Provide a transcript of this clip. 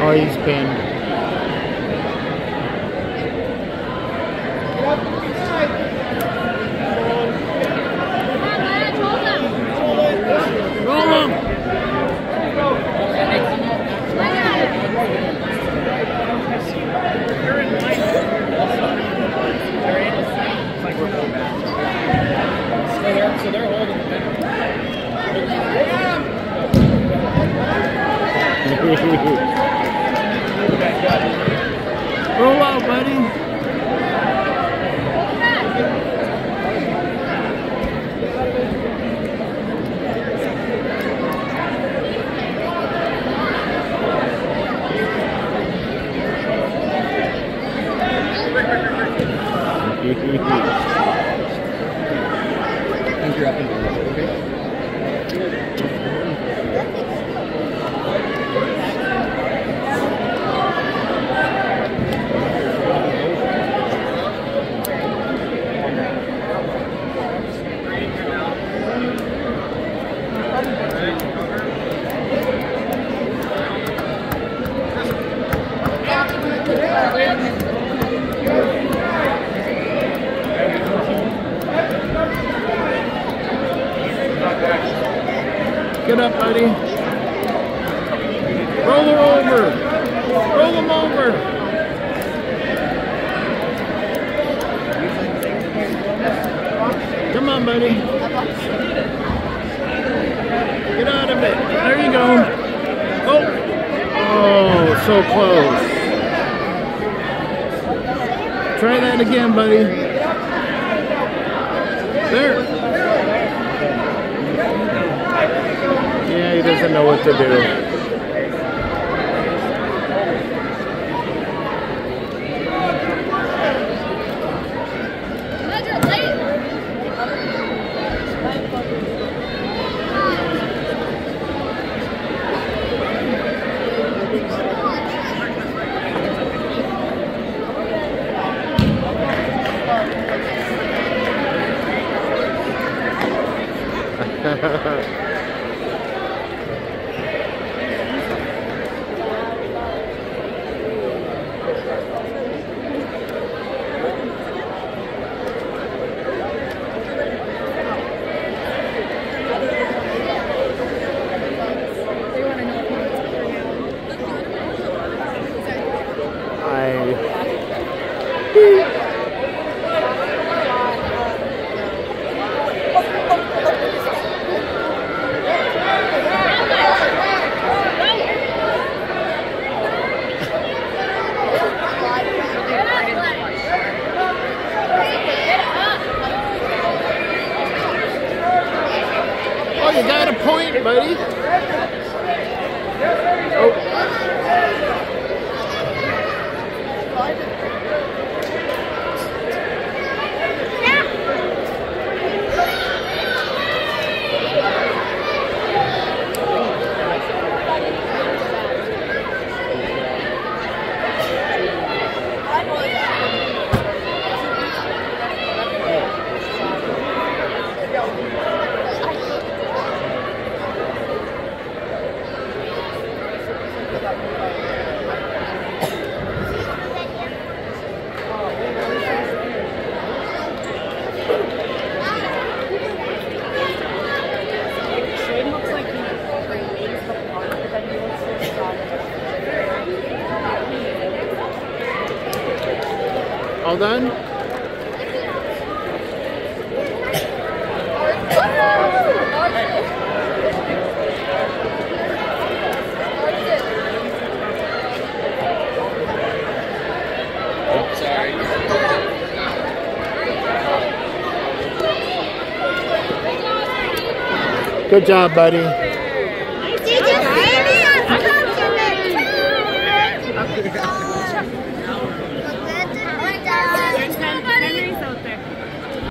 Oh, he's pinned. Roll him! So they're holding the middle. Roll out, buddy. I think you're up in the okay? Get up, buddy. Roll her over. Roll him over. Come on, buddy. Get out of it. There you go. Oh. Oh, so close. Try that again, buddy. There. Yeah, he doesn't know what to do. Oh, you got a point, buddy. Oh. All done? Sorry. Good job, buddy.